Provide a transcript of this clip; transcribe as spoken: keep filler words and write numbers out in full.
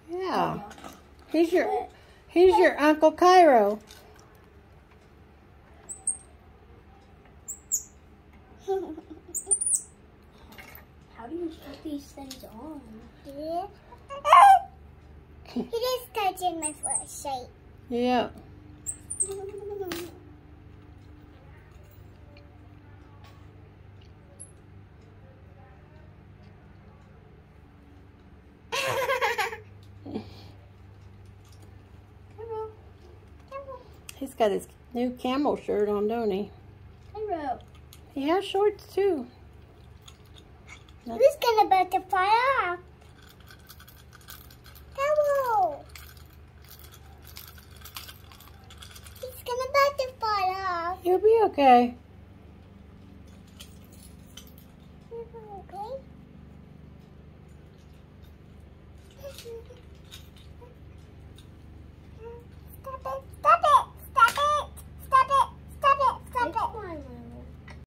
Yeah. He's your, he's your Uncle Cairo. How do you put these things on? Yeah. He just touching my foot shape. Yeah. He's got his new camel shirt on, don't he? Cairo. He has shorts too. Who's gonna about to fly off? Hello. He's gonna about to fly off. He'll be okay. Okay. Stop it.